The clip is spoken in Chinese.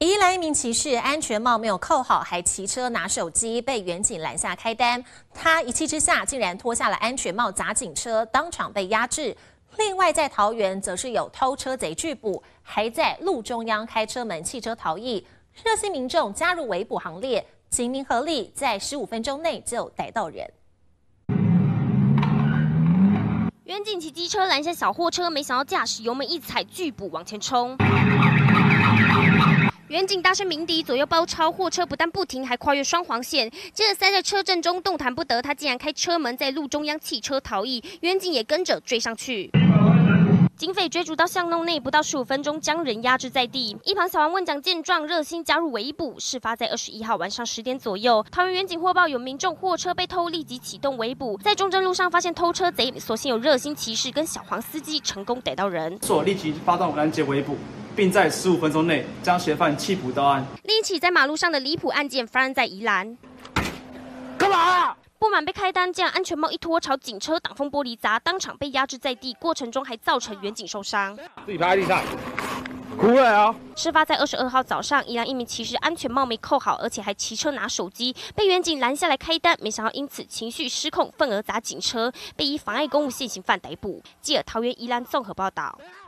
宜兰一名骑士安全帽没有扣好，还骑车拿手机，被远警拦下开单。他一气之下，竟然脱下了安全帽砸警车，当场被压制。另外，在桃园则是有偷车贼拒捕，还在路中央开车门汽车逃逸。热心民众加入围捕行列，警民合力，在15分钟内就逮到人。 远警骑机车拦下小货车，没想到驾驶油门一踩，拒捕往前冲。远警大声鸣笛，左右包抄，货车不但不停，还跨越双黄线，接着塞在车阵中，动弹不得。他竟然开车门在路中央汽车逃逸，远警也跟着追上去。 警匪追逐到巷弄内，不到15分钟将人压制在地。一旁小王问讲见状，热心加入围捕。事发在21号晚上10点左右，桃园远警获报有民众货车被偷，立即启动围捕。在中正路上发现偷车贼，所幸有热心骑士跟小黄司机成功逮到人。 所立即发动拦截围捕，并在15分钟内将嫌犯缉捕到案。 另一起在马路上的离谱案件发生在宜兰。 干嘛啊？ 不满被开单，竟然安全帽一脱朝警车挡风玻璃砸，当场被压制在地，过程中还造成远警受伤。 自己趴在地上，哭了啊！ 事发在22号早上，宜兰一名骑士安全帽没扣好，而且还骑车拿手机，被远警拦下来开单，没想到因此情绪失控，愤而砸警车，被以妨碍公务现行犯逮捕。记者桃园宜兰综合报道。